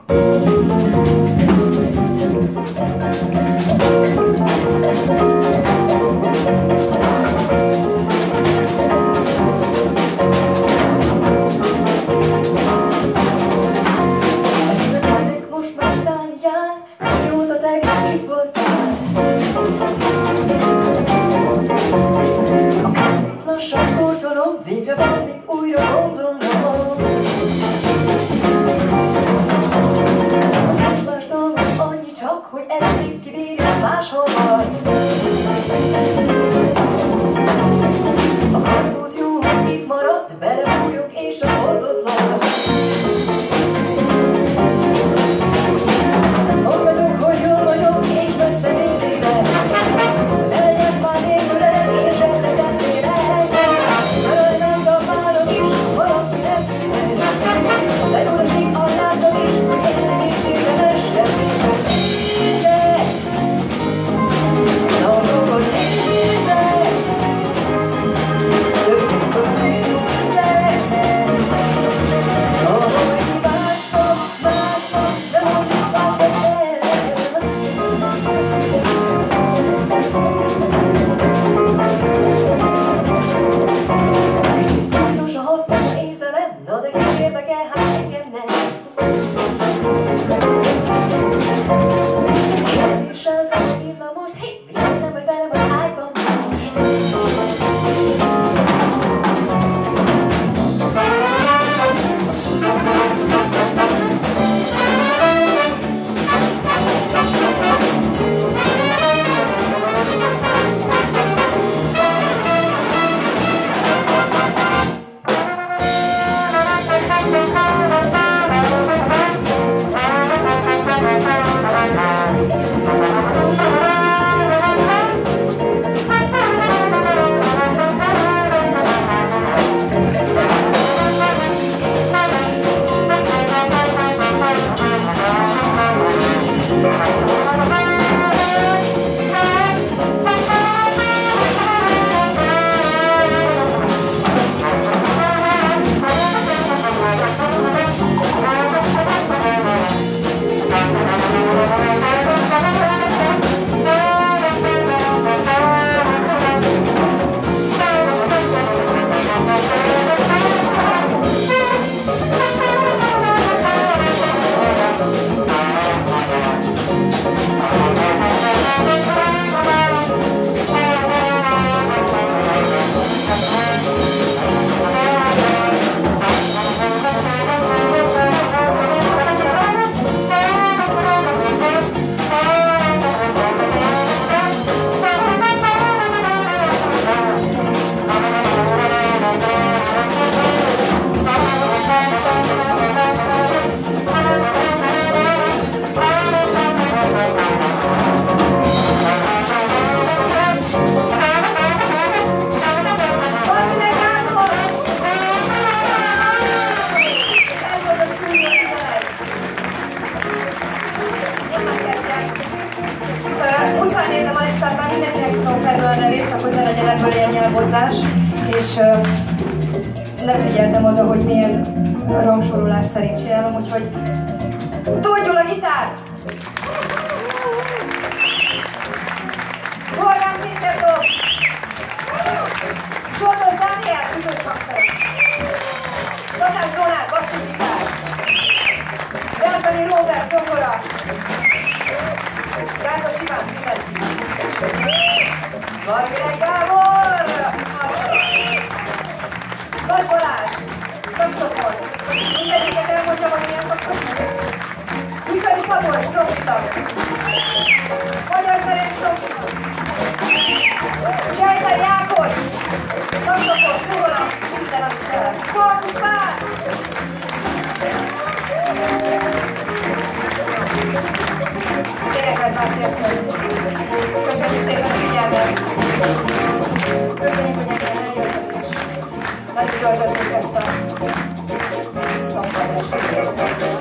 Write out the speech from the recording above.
Végre valamit újra gondolom. Nincs más dolgom, annyi csak, hogy eddig kibírja máshol vagy. A hangod jó, hogy itt maradt, belefújok és csak hordozlak. Ott vagyok, hogy jól vagyok, és messze mindének. Ne legyen már nélkülem, és elregetnélek. Legolosik a látom is, hogy egyszerűen nincs érdemes lépések. Nézek! Dolgokat nézek! Többször nézek! Ahogy mások, de mondjuk mások kicsit kínos a hatalma érzelem, na de ki érdekel, hát engem nem. Kérdés az, hogy írna most, hé, miért nem vagy velem az ágyban most? Muszáj nézem a listát, már mindenkinek tudom felül a nevét, csak hogy ne legyen ebből ilyen nyelvbotlás, és nem figyeltem oda, hogy milyen rangsorolás szerint csinálom, úgyhogy tudjul a gitár! Volgán Péter dob! Zsoltos Dániel, üdvös hangszerek! Tatás Donát, basszusgitár! Rántani Róbert, zongora! Gátos Iván, mindenki! Margirek Gábor! Nagy Balázs! Szakszofon! Mindegyiket elmondja, hogy milyen szakszofon? Ücsai Szabolcs, trombita! Magyar Ferenc, trombita! Sejter Jákos! Szakszofon, kugola, minden, amit kell! Korpusz Pál! Énekelt Márci Eszter! Köszönjük szépen a figyelmet! Köszönjük, hogy ennyien eljöttek is! Nagyon töltötték ezt a szombat estét!